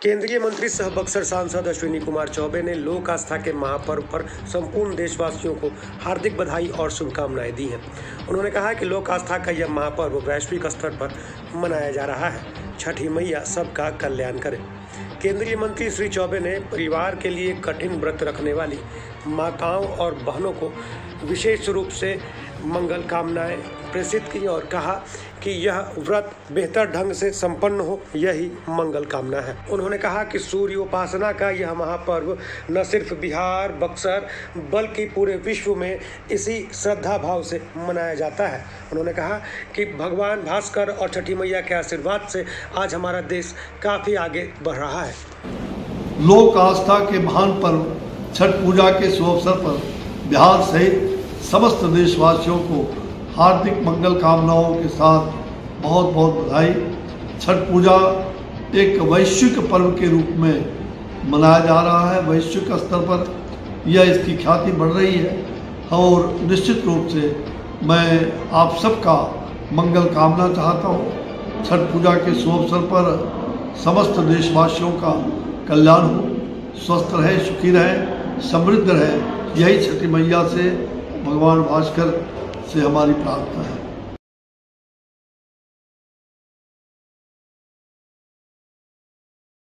केंद्रीय मंत्री सह बक्सर सांसद अश्विनी कुमार चौबे ने लोक आस्था के महापर्व पर संपूर्ण देशवासियों को हार्दिक बधाई और शुभकामनाएं दी हैं। उन्होंने कहा कि लोक आस्था का यह महापर्व वैश्विक स्तर पर मनाया जा रहा है। छठी मैया सबका कल्याण करे। केंद्रीय मंत्री श्री चौबे ने परिवार के लिए कठिन व्रत रखने वाली माताओं और बहनों को विशेष रूप से मंगल कामनाएं प्रेषित की और कहा कि यह व्रत बेहतर ढंग से संपन्न हो, यही मंगल कामना है। उन्होंने कहा कि सूर्य उपासना का यह महापर्व न सिर्फ बिहार बक्सर बल्कि पूरे विश्व में इसी श्रद्धा भाव से मनाया जाता है। उन्होंने कहा कि भगवान भास्कर और छठी मैया के आशीर्वाद से आज हमारा देश काफ़ी आगे बढ़ रहा है। लोक आस्था के महान पर्व छठ पूजा के शुभ अवसर पर बिहार सहित समस्त देशवासियों को हार्दिक मंगल कामनाओं के साथ बहुत बहुत बधाई। छठ पूजा एक वैश्विक पर्व के रूप में मनाया जा रहा है। वैश्विक स्तर पर यह इसकी ख्याति बढ़ रही है और निश्चित रूप से मैं आप सबका मंगल कामना चाहता हूँ। छठ पूजा के शुभ अवसर पर समस्त देशवासियों का कल्याण हो, स्वस्थ रहे, सुखी रहे, समृद्ध रहे, यही छठी मैया से भगवान भास्कर से हमारी प्रार्थना है।